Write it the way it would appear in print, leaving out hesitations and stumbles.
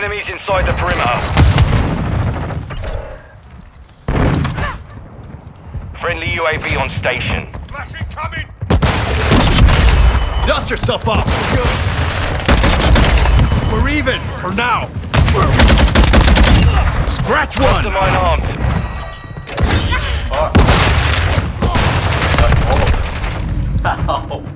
Enemies inside the perimeter. Friendly UAV on station. Flash incoming! Dust yourself off! We're even, for now! Scratch one! Mastermind armed. Fuck. Ow.